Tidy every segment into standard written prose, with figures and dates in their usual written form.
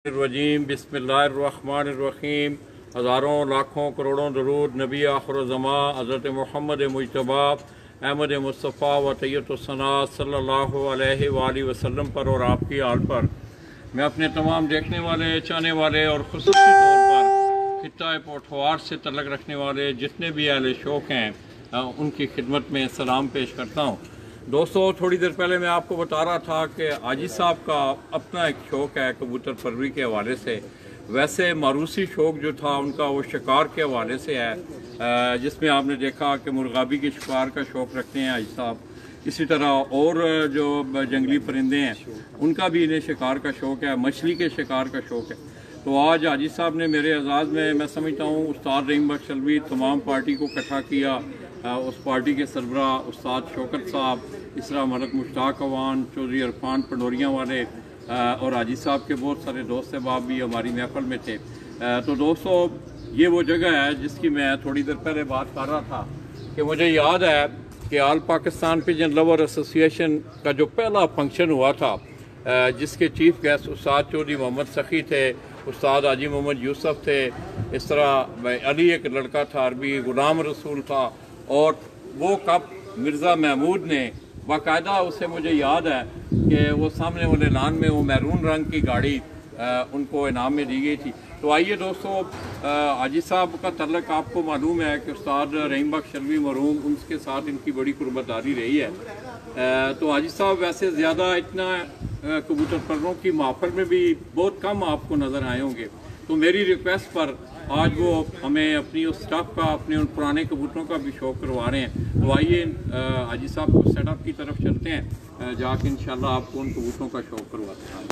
रजीम बिस्मिल्लाहिर्रहमानिर्रहीम। हज़ारों लाखों करोड़ों दरूद नबी आखिर-उज़्ज़मा हज़रत मोहम्मद मुज्तबा अहमद मुस्तफ़ा व तैय्यतुस्सना सल्लल्लाहु अलैहि वसल्लम पर और आपकी आल पर मैं अपने तमाम देखने वाले, चाहने वाले और ख़ुसूसी तौर पर खित्ता पोठवार से तल्लुक़ रखने वाले जितने भी अहले शौक़ हैं उनकी खिदमत में सलाम पेश करता हूँ। दोस्तों, थोड़ी देर पहले मैं आपको बता रहा था कि आजी साहब का अपना एक शौक़ है कबूतर परवरी के हवाले से। वैसे मारूसी शौक़ जो था उनका वो शिकार के हवाले से है, जिसमें आपने देखा कि मुर्गाबी के शिकार का शौक़ रखते हैं आजी साहब। इसी तरह और जो जंगली परिंदे हैं उनका भी इन्हें शिकार का शौक़ है, मछली के शिकार का शौक़ है। तो आज हाजी साहब ने मेरे एजाज़ में मैं समझता हूँ उस्ताद रहीम बख्श अलवी तमाम पार्टी को इकट्ठा किया। उस पार्टी के सरबरा उस्ताद शौकत साहब, इस तरह मलक मुश्ताक अवान, चौधरी इरफान पंडोरियाँ वाले और हाजी साहब के बहुत सारे दोस्त अहबाब भी हमारी महफिल में थे। तो दोस्तों, ये वो जगह है जिसकी मैं थोड़ी देर पहले बात कर रहा था कि मुझे याद है कि all Pakistan pigeon lover association का जो पहला फंक्शन हुआ था, जिसके चीफ गेस्ट उस्ताद चौधरी मोहम्मद सखी थे, उस्ताद हाजी मोहम्मद यूसुफ थे, इस तरह अली एक लड़का था अरबी, गुलाम रसूल था, और वो कप मिर्ज़ा महमूद ने बाकायदा, उससे मुझे याद है कि वो सामने वाले लान में वो मैरून रंग की गाड़ी उनको इनाम में दी गई थी। तो आइए दोस्तों, हाजी साहब का तल्लुक़ आपको मालूम है कि उस्ताद रहीम बख्श अलवी मरहूम, उनके साथ इनकी बड़ी कुर्बतदारी रही है। तो हाजी साहब वैसे ज़्यादा इतना कबूतर पररों की महफिल में भी बहुत कम आपको नज़र आए होंगे। तो मेरी रिक्वेस्ट पर आज वो हमें अपनी उस स्टाफ का, अपने उन पुराने कबूतरों का भी शौक़ करवा रहे हैं। तो आइए हाजी साहब को सेटअप की तरफ चलते हैं, जाके इंशाल्लाह आपको उन कबूतरों का शौक़ करवाते हैं।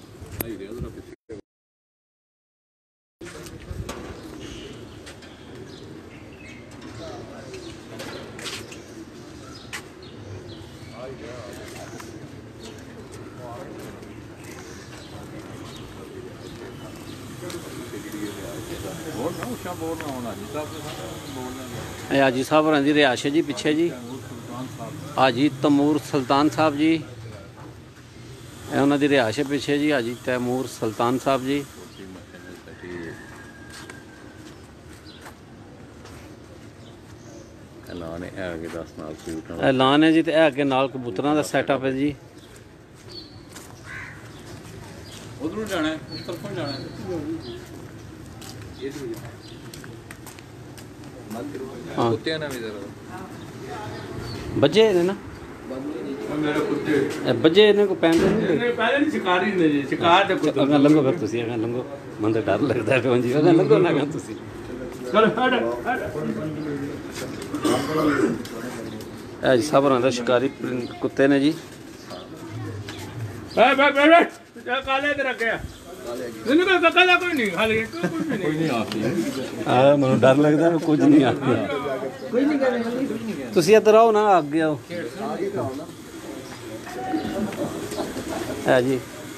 हाजी साहब होर दी रिहायश है जी पिछे जी, हाजी तैमूर सुल्तान साहब जी, उन्होंने रिहायश है पिछे जी, हाजी तैमूर सुल्तान साहब जी। ऐलान है जी, तो अगे नाल कबूतरों का सैटअप है जी। उधरों जाना है, उस तरफों जाना है। हाँ बजे ने ना बजे ने को पैंदे नहीं पहले शिकारी ने जी, शिकार दे कुछ अगर लंगो फिर तुसी अगर लंगो मन तो डर लगदा है जी, अगर लंगो ना कर तुसी चल हट ए जी साहब रंदा शिकारी कुत्ते ने जी। ए काले ते रख गया नहीं कोई काला कोई नहीं, खाली कोई नहीं आती हां मनु डर लगदा है, कुछ नहीं आती कोई नहीं करे। तुसी इधर आओ ना, आगे आओ है जी।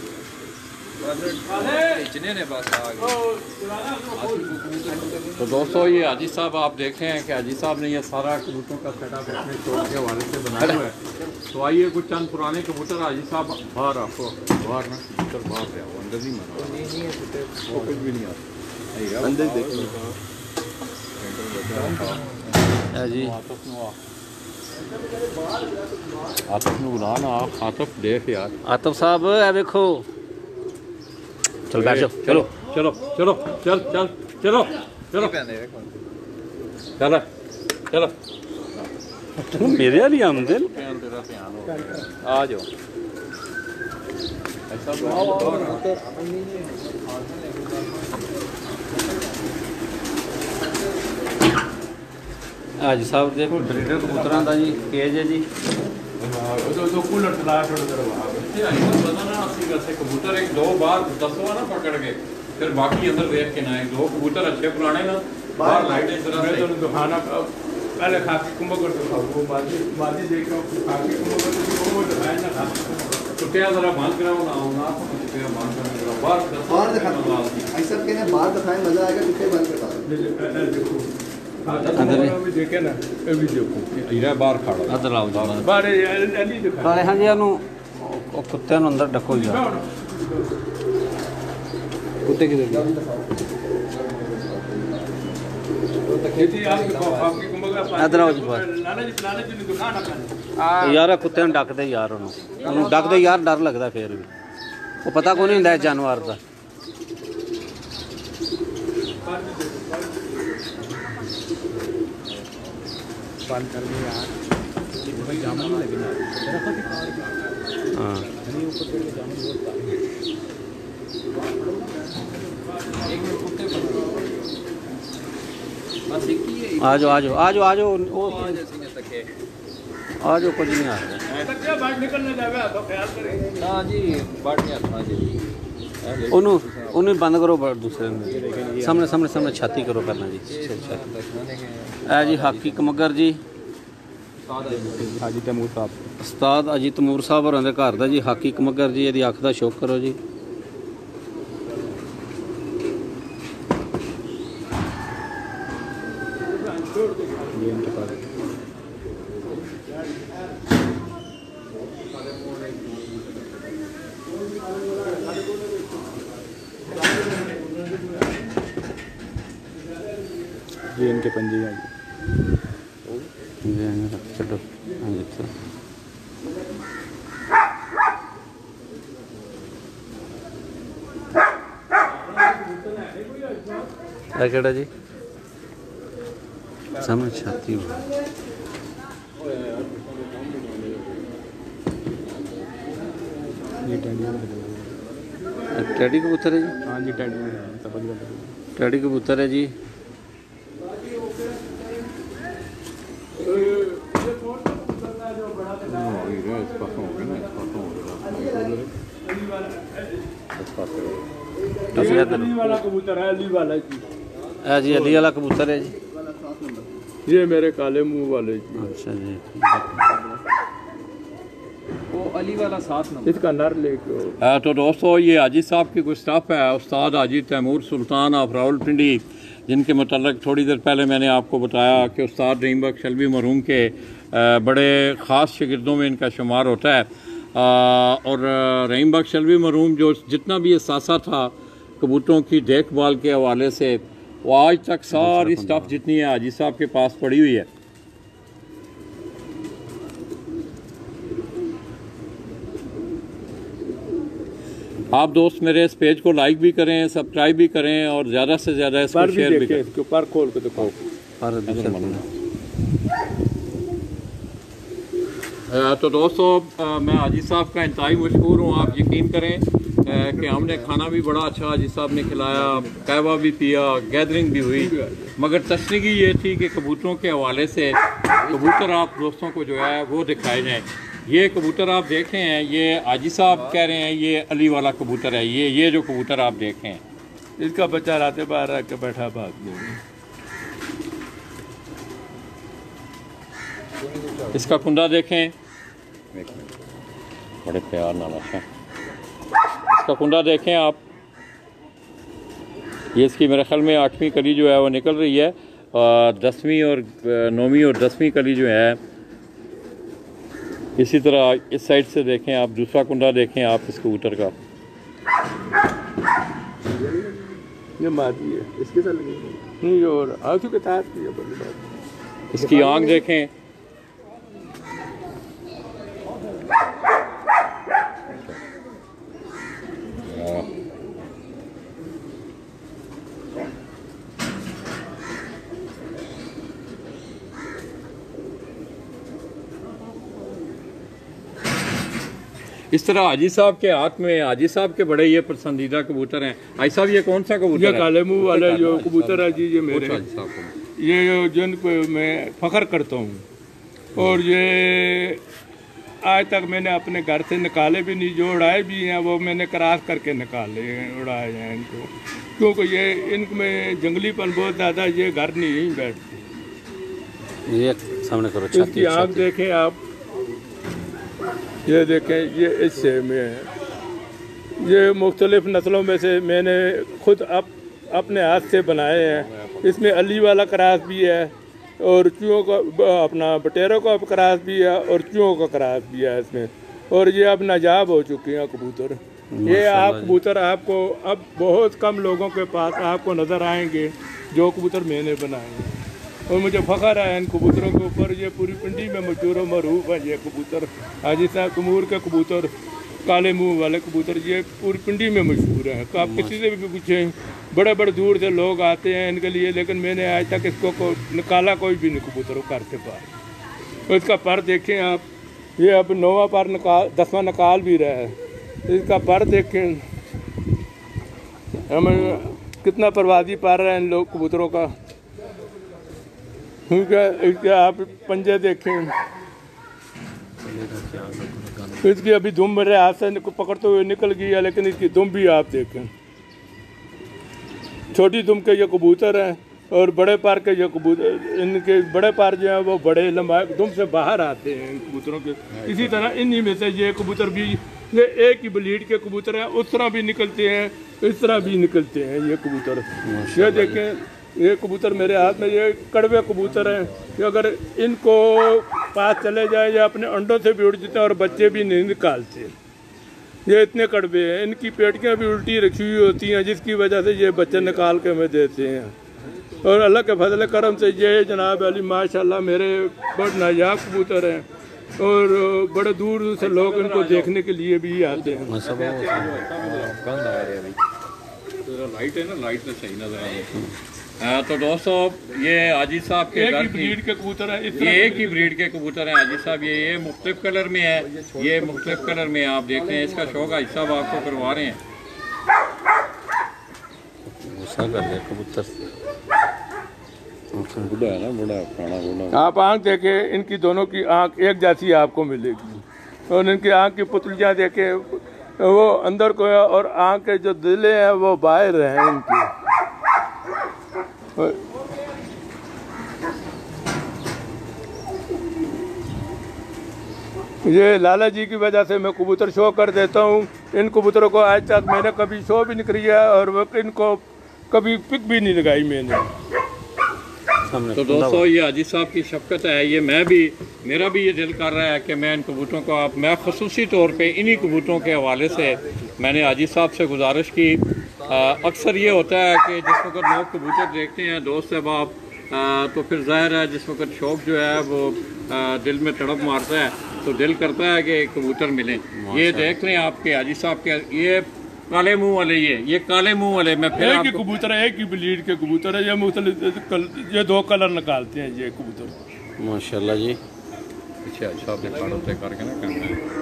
तो दोस्तों, ये हाजी साहब आप देखे हैं कि हाजी साहब ने ये सारा कबूतरों का सेटअप अपने शौक के हवाले से बनाया हुआ है। तो आइए कुछ चंद पुराने कबूतर हाजी साहब बाहर, आपको बाहर ना कबूतर बाहर है, वो अंदर ही मारा वो कुछ भी नहीं आता अंदर देखो है जी। आतफ ਨੂੰ बुला ना, आतफ देख यार, आतफ साहब है देखो, चल बैठ जाओ, चलो चलो चलो चल चल चलो चलो चलो चलो मेरे वाली आमदन आ जाओ। हाजी साहब देखो ब्रीडर कबूतरों का जी केज है जी। कबूतर एक दो बार दसवा ना पकड़ के, फिर बाकी अंदर देख के ना, एक दो कबूतर अच्छे पुराने ना बाहर लाइट दिखाना, पहले खास कुंभकर देख छुट्टियाँ जरा बंद कराओ ना, छुट्टियाँ बंद कराओ, बाहर दिखाओ, ऐसा कहने बाहर दिखाएं, मजा आएगा, छुट्टियाँ बंद करा देखो अंदर भी देखे ना, ये भी देखो हीरा बाहर खड़ा अंदर लाओ जी बाहर अली दिखा हाँ जी, कुत्ते अंदर डको जी। कुत्ते किधर गए? इधर आओ जी बाहर। यार कुत्ते डकते यार उन्होंने डकते यार डर लगता फिर भी वो पता को नहीं होंगे जानवर का। हाँ आ जाओ आ जाओ आ जाओ आ जाओ आ जाओ कुछ नहीं आ उन्हें बंद करो दूसरे सामने सामने सामने छाती करो करना जी। है जी हकीक मगर जी हाजी तैमूर साहब उस्ताद अजी तैमूर साहब होरां दे घर दा जी हकीक मगर जी इहदी अख दा शौक करो जी। ये इनके पंजे हैं चलो केड़ा जी सामने छाती ये टैडी कबूतर है जी। हाँ जी टैडी कबूतर है जी। जी अली वाला कबूतर है जी। ये मेरे काले मुंह वाले जी। अच्छा जी वो अली वाला साथ नंबर इसका नर लेके। तो दोस्तों ये हाजी साहब की कुछ स्टाफ है उस्ताद हाजी तैमूर सुल्तान ऑफ रावलपिंडी जिनके मतलब थोड़ी देर पहले मैंने आपको बताया कि उस्ताद रहीम बख्श शल्बी मरहूम के बड़े ख़ास शागिर्दों में इनका शुमार होता है। और रहीम बख्श शल्बी मरहूम जो जितना भी असासा था कबूतरों की देखभाल के हवाले से वो आज तक सारी स्टाफ जितनी है हाजी साहब के पास पड़ी हुई है। आप दोस्त मेरे इस पेज को लाइक भी करें सब्सक्राइब भी करें और ज़्यादा से ज़्यादा इसको शेयर भी करें। इसके ऊपर खोल के दिखाओ। तो दोस्तों मैं हाजी साहब का इंतहाई मशहूर हूँ। आप यकीन करें कि हमने खाना भी बड़ा अच्छा हाजी साहब ने खिलाया, कहवा भी पिया, गैदरिंग भी हुई, मगर तशरीगी ये थी कि कबूतरों के हवाले से कबूतर आप दोस्तों को जो है वो दिखाए जाएँ। ये कबूतर आप देख रहे हैं ये हाजी साहब कह रहे हैं ये अली वाला कबूतर है। ये जो कबूतर आप देख रहे हैं इसका बच्चा रात बाहर आके बैठा भाग गया। इसका कुंडा देखें बड़े प्यार नाल अच्छा। इसका कुंडा देखें आप, ये इसकी मेरे ख्याल में 8वीं कली जो है वो निकल रही है और 10वीं और 9वीं और 10वीं कली जो है। इसी तरह इस साइड से देखें आप, दूसरा कुंडा देखें आप इस कबूतर का। ये मादी है इसके साथ नहीं और आंखों के तार की है बड़ी बात। इसकी आंख देखें, इस तरह हाजी साहब के हाथ में हाजी साहब के बड़े ये पसंदीदा कबूतर हैं। हाजी साहब ये कौन सा कबूतर है? ये काले मुंह वाले जो कबूतर है जी, ये मेरे ये जिन पे मैं फ़ख्र करता हूँ और ये आज तक मैंने अपने घर से निकाले भी नहीं, जो उड़ाए भी हैं वो मैंने क्रॉस करके निकाले उड़ाए हैं इनको, क्योंकि ये इनमें जंगलीपन बहुत ज़्यादा, ये घर नहीं बैठते। ये सामने करो, इसकी आँख देखें आप, ये देखें ये इससे में है। ये मुख्तलिफ नस्लों में से मैंने खुद अपने हाथ से बनाए हैं। इसमें अली वाला क्रॉस भी है और चूहों का अपना बटेरों का क्रॉस भी है और चूहों का क्रॉस भी है इसमें। और ये अब नाजाब हो चुके हैं कबूतर। ये आप कबूतर आपको अब बहुत कम लोगों के पास आपको नज़र आएंगे जो कबूतर मैंने बनाए हैं, और मुझे फ़ख्र है इन कबूतरों के ऊपर। ये पूरी पिंडी में मशहूर व मरूफ है ये कबूतर। हाजी साहब तमूर के कबूतर, काले मुंह वाले कबूतर, ये पूरी पिंडी में मशहूर है। आप किसी से भी पूछें, बड़े बड़े दूर से लोग आते हैं इनके लिए, लेकिन मैंने आज तक इसको निकाला कोई भी नहीं कबूतर घर से बाहर। तो इसका पर देखें आप, ये अब 9वां पर निकाल 10वां निकाल भी रहा है। इसका पर देखें, हमें कितना परवाजी पर रहा है इन लोग कबूतरों का। इसके आप पंजे देखें, इसकी अभी दुम मेरे हाथ से पकड़ते हुए निकल गई है, लेकिन इसकी दुम भी आप देखें। छोटी दुम के ये कबूतर हैं और बड़े पार के ये कबूतर, इनके बड़े पार जो हैं वो बड़े लंबा दुम से बाहर आते हैं इन कबूतरों के। इसी तरह इन्हीं में से ये कबूतर भी, ये एक ही ब्लीड के कबूतर हैं, उस तरह भी निकलते हैं, इस तरह भी निकलते हैं ये कबूतर। ये देखें, ये कबूतर मेरे हाथ में, ये कड़वे कबूतर हैं कि अगर इनको पास चले जाए या अपने अंडों से भी उड़ जाते हैं और बच्चे भी नहीं निकालते। ये इतने कड़वे हैं, इनकी पेटियां भी उल्टी रखी हुई होती हैं, जिसकी वजह से ये बच्चे निकाल के हमें देते हैं। और अल्लाह के फजल करम से ये जनाब अली माशाल्लाह मेरे बड़े नायाब कबूतर हैं, और बड़े दूर दूर से लोग इनको देखने के लिए भी आते हैं। लाइट है ना, लाइट तो सही नजर आ रही है। तो दोस्तों ये हाजी साहब के घर की ब्रीड के कबूतर है, ये एक ही ब्रीड के कबूतर हैं हाजी साहब। ये मुख्तलिफ कलर में है, ये मुख्तलिफ कलर में आप देख रहे हैं। इसका शौक हाजी साहब आपको करवा रहे हैं। गुस्सा कर गया कबूतर, बूढ़ा है ना, बूढ़ा पुराना बूढ़ा। आप आँख देखे, इनकी दोनों की आँख एक जैसी आपको मिलेगी, और इनकी आँख की पुतलियाँ देखे वो अंदर को है, और आँख के जो दिले हैं वो बाहर हैं इनकी। ये लाला जी की वजह से मैं कबूतर शो कर देता हूँ। इन कबूतरों को आज तक मैंने कभी शो भी नहीं किया, और वो इनको कभी पिक भी नहीं लगाई मैंने। तो दोस्तों ये हाजी साहब की शफकत है। ये मेरा भी ये दिल कर रहा है कि मैं इन कबूतरों को मैं खसूसी तौर पे इन्हीं कबूतरों के हवाले से मैंने हाजी साहब से गुजारिश की। अक्सर ये होता है कि जिस वक्त लोग कबूतर देखते हैं दोस्त अहबाब, तो फिर ज़ाहिर है जिस वक्त शौक़ जो है वो दिल में तड़प मारता है, तो दिल करता है कि कबूतर मिलें। ये देख लें आपके हाजी साहब के, ये काले मुंह वाले, ये काले मुंह वाले, मैं फिर एक ही कबूतर है, एक ही ब्रीड के कबूतर है। ये मुख्तलिफ ये 2 कलर निकालते हैं ये कबूतर माशाल्लाह जी। अच्छा अच्छा दिखाड़ो तय करके ना करना है।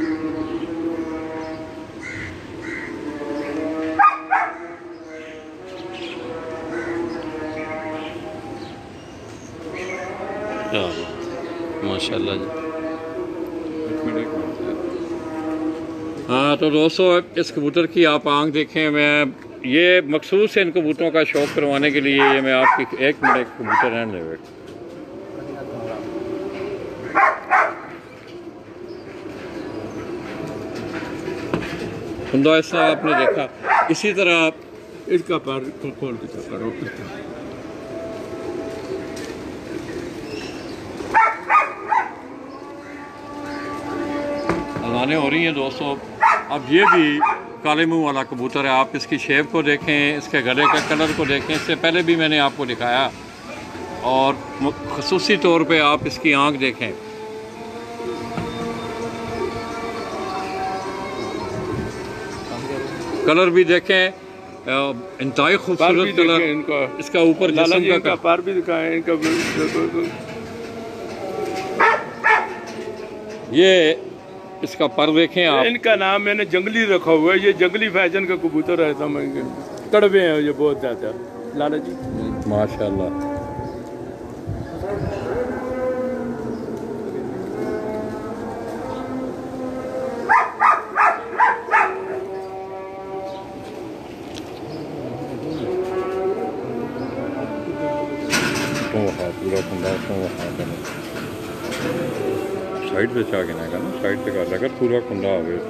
माशाल्लाह जी। हाँ तो दोस्तों इस कबूतर की आप आंख देखें। मैं ये मखसूस है इन कबूतरों का शौक़ करवाने के लिए, ये मैं आपकी एक मिनट कबूतर रहने दे बेटा। खुदा ऐसा आपने देखा, इसी तरह इसका पर खोल के करो। अज़ानें हो रही हैं दोस्तों। अब ये भी काले मुंह वाला कबूतर है। आप इसकी शेप को देखें, इसके गले के कलर को देखें। इससे पहले भी मैंने आपको दिखाया, और ख़ुसूसी तौर पे आप इसकी आंख देखें। कलर भी देखें, इंतहाई खूबसूरत कलर इनका। इसका ऊपर जिस्म का पार भी दिखाएं इनका। ये इसका पर देखें आप। इनका नाम मैंने जंगली रखा हुआ है। ये जंगली फैशन का कबूतर है, समझ गए। कड़वे हैं ये बहुत ज़्यादा लाला जी माशाल्लाह। पूरा खुंदा साइड पे आ गया ना, साइड पे कर लगा पूरा खुंदा आ गया।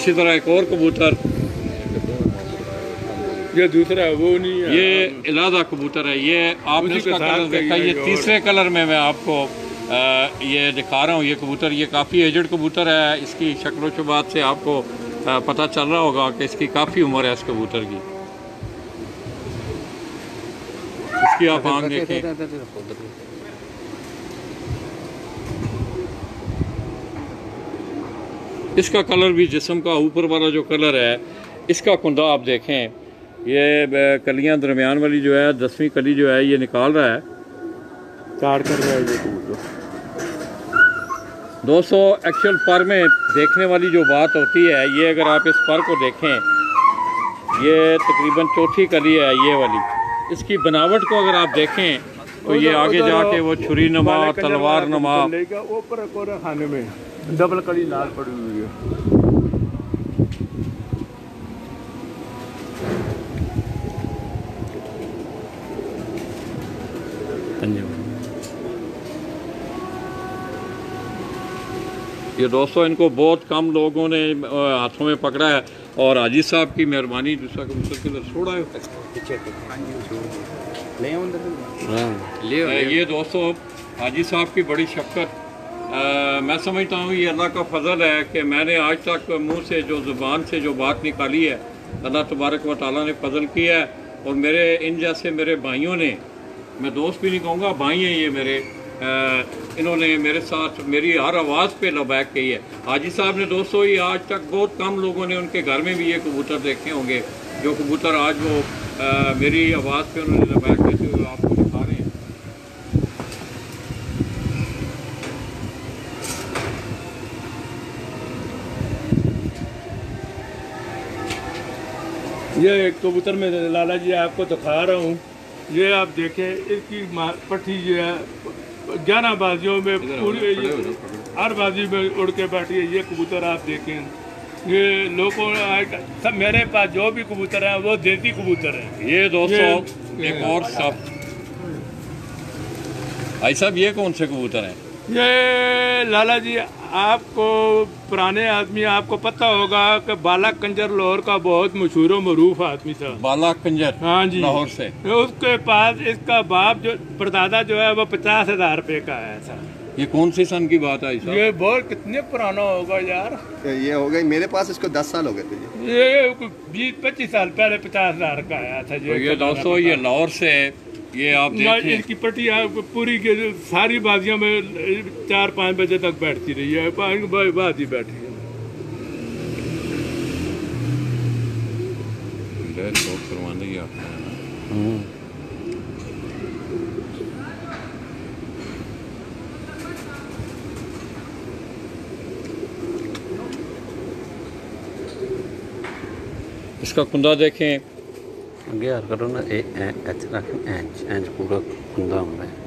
इसी तरह एक और कबूतर, ये दूसरा है, वो नहीं है, ये इलादा कबूतर है। ये आपने इसका कलर देखा, ये तीसरे कलर में मैं आपको ये दिखा रहा हूँ। ये कबूतर ये काफ़ी एजड कबूतर है। इसकी शक्ल शुबात से आपको पता चल रहा होगा कि इसकी काफ़ी उम्र है इस कबूतर की। इसकी आप आंख देखें, इसका कलर भी जिस्म का ऊपर वाला जो कलर है, इसका कुंदा आप देखें, ये कलियां दरमियान वाली जो है 10वीं कली जो है ये निकाल रहा है, चार कर रहा है ये कबूतर। दोस्तों एक्चुअल पर में देखने वाली जो बात होती है, ये अगर आप इस पर को देखें, ये तकरीबन चौथी कली है ये वाली। इसकी बनावट को अगर आप देखें तो ये आगे जाके वो छुरी नमा तलवार नमा, ऊपर कोरे खाने में डबल कली लाल पड़ी हुई है। ये दोस्तों इनको बहुत कम लोगों ने हाथों में पकड़ा है और हाजी साहब की मेहरबानी। दूसरा कबूतर किधर छोड़ा है ये दोस्तों हाजी साहब की बड़ी शफकत। मैं समझता हूँ ये अल्लाह का फजल है कि मैंने आज तक मुंह से जो ज़ुबान से जो बात निकाली है, अल्लाह तबारक व तआला ने फजल किया है। और मेरे इन जैसे मेरे भाइयों ने, मैं दोस्त भी नहीं कहूँगा, भाई हैं ये मेरे, इन्होंने मेरे साथ मेरी हर आवाज़ पे लबैक कही है। हाजी साहब ने दोस्तों ये आज तक बहुत कम लोगों ने उनके घर में भी ये कबूतर देखे होंगे, जो कबूतर आज वो मेरी आवाज़ पे उन्होंने लबैक कहते हुए आपको दिखा रहे हैं। ये एक कबूतर में लाला जी आपको दिखा रहा हूँ। ये आप देखें, इसकी पट्टी जो है 11 बाजियों में पूरी हर बाजी में उड़ के बैठी है। ये कबूतर आप देखें, ये लोगों सब मेरे पास जो भी कबूतर है वो देसी कबूतर है। ये दोस्तों एक और सब भाई साहब, ये कौन से कबूतर हैं? ये लाला जी आपको पुराने आदमी आपको पता होगा कि बाला कंजर लाहौर का बहुत मशहूर मरूफ आदमी था। बाला कंजर, हाँ जी, लाहौर से। उसके पास इसका बाप जो परदादा जो है वो 50,000 रुपए का आया था। ये कौन सी सन की बात है? ये बहुत कितने पुराना होगा यार, ये हो गई मेरे पास इसको 10 साल हो गए थे। ये 20-25 साल पहले 50,000 का आया था। तो ये दोस्तों ये लाहौर से, ये आप देखें इसकी पट्टी पूरी के सारी बाजियों में 4-5 बजे तक बैठती रही है, बाजी बैठी है। इसका कुंदा देखें, ਅੱਗੇ ਹਰ ਕਰੋ ਨਾ, ਇਹ ਇੱਥੇ ਰੱਖ, ਇੰਜ ਪੂਰਾ ਖੁੰਦਾ ਹੁੰਦਾ ਹੈ।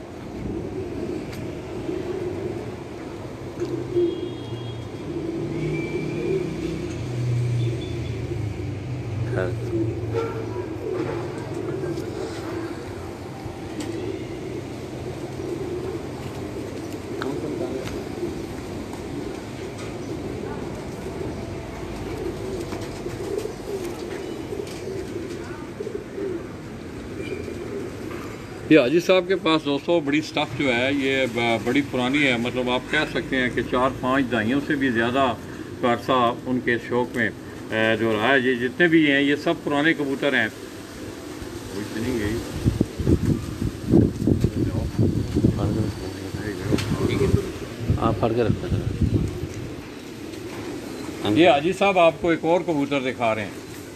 ये हाजी साहब के पास दोस्तों बड़ी स्टफ़ जो है ये बड़ी पुरानी है। मतलब आप कह सकते हैं कि 4-5 दहाइयों से भी ज़्यादा का अरसा उनके शौक़ में जो रहा है। ये जितने भी हैं ये सब पुराने कबूतर हैं। नहीं गई आप फड़ के रखते हैं। ये हाजी साहब आपको एक और कबूतर दिखा रहे हैं।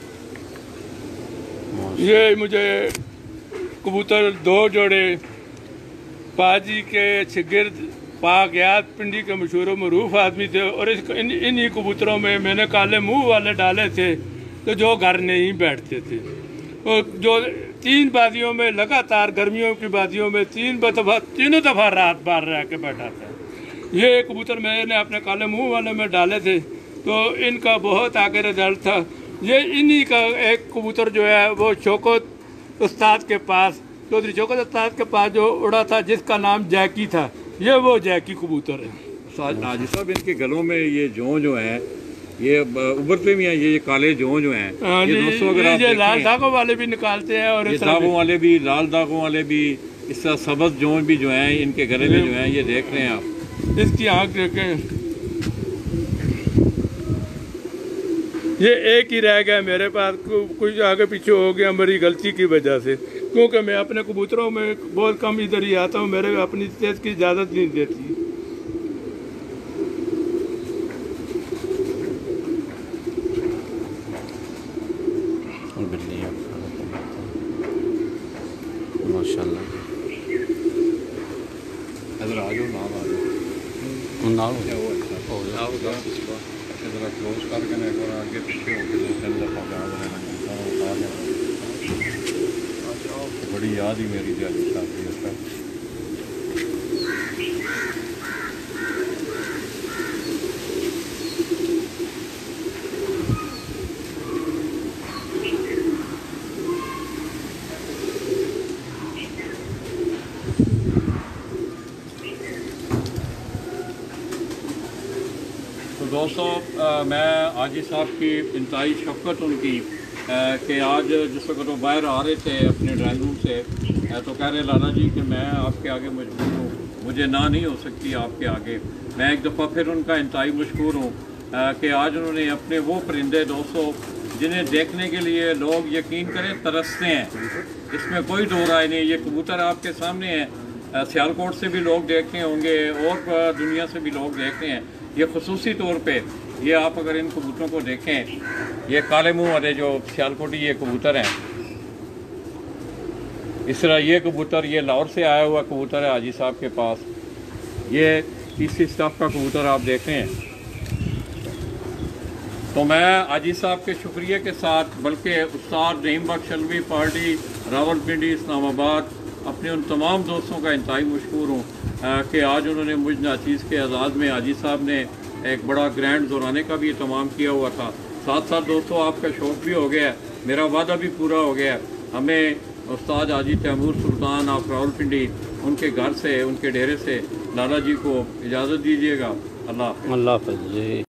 ये मुझे कबूतर 2 जोड़े पाजी के शिगिर्द पाकयात पिंडी के मशहूर मरूफ आदमी थे, और इन्हीं कबूतरों में मैंने काले मुंह वाले डाले थे तो जो घर नहीं बैठते थे, और जो 3 बाजियों में लगातार गर्मियों की बाजियों में तीनों दफ़ा रात बार रह के बैठा था। ये कबूतर मैंने अपने काले मुंह वाले में डाले थे तो इनका बहुत आगे रिजल्ट था। ये इन्हीं का एक कबूतर जो है वो शौकत उस्ताद के पास, चौधरी शौकत उस्ताद के पास जो उड़ा था, जिसका नाम जैकी था, ये वो जैकी कबूतर है। हाजी साहब इनके गलों में ये जो है ये उभरते भी हैं, ये काले जो हैं हाँ ये जी, दोस्तों अगर आप ये लाल देखें, धागों वाले भी निकालते हैं और ये इस तरह दागों वाले भी, लाल दागों वाले भी, इस तरह सबज जोन भी जो हैं इनके गले में जो हैं, ये देख रहे हैं आप। इसकी आँख देखें, ये एक ही रह गया मेरे पास, कुछ आगे पीछे हो गया मेरी गलती की वजह से, क्योंकि मैं अपने कबूतरों में बहुत कम इधर ही आता हूँ, मेरे अपनी तेज की इजाज़त नहीं देती। बिल्ली माशाल्लाह इधर आ जाओ, नाम आ जाओ, ना जरा क्लोज करके ना एक बार आगे पीछे हो गए, 2-3 दफ़ा बड़ी याद ही मेरी जाती शादी है। तो दोस्तों मैं आजी साहब की इंतहाई शफ़क़त उनकी कि आज जिस वक्त वो बाहर आ रहे थे अपने ड्राइंग रूम से, तो कह रहे लाला जी कि मैं आपके आगे मजबूर हूँ, मुझे ना नहीं हो सकती आपके आगे। मैं एक दफ़ा फिर उनका इंतहाई मशकूर हूँ कि आज उन्होंने अपने वो परिंदे दोस्तों जिन्हें देखने के लिए लोग यकीन करें तरसते हैं, इसमें कोई दो राय नहीं। ये कबूतर आपके सामने हैं, सियालकोट से भी लोग देख रहे होंगे और दुनिया से भी लोग देख रहे हैं। ये खसूसी तौर पे ये आप अगर इन कबूतरों को देखें, ये काले मुंह वाले जो सियालकोटी ये कबूतर हैं, इस तरह ये कबूतर ये लाहौर से आया हुआ कबूतर है हाजी साहब के पास। ये तीसरी स्टाफ का कबूतर आप देख रहे हैं। तो मैं हाजी साहब के शुक्रिया के साथ, बल्कि उस्ताद नईम बख्श अलवी पार्टी रावलपिंडी इस्लामाबाद, अपने उन तमाम दोस्तों का इंतहाई मशकूर हूँ कि आज उन्होंने मुझ नाचीज़ के आज़ाद में हाजी साहब ने एक बड़ा ग्रैंड दौराने का भी एहतमाम किया हुआ था। साथ साथ दोस्तों आपका शौक़ भी हो गया है, मेरा वादा भी पूरा हो गया है। हमें उस्ताद हाजी तैमूर सुल्तान आप रावलपिंडी उनके घर से, उनके डेरे से लाला जी को इजाज़त दीजिएगा। अल्लाह हाफ़िज़ जी।